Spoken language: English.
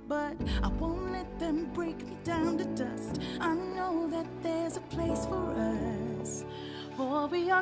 but I won't let them break me down to dust. I know that there's a place for us, for we are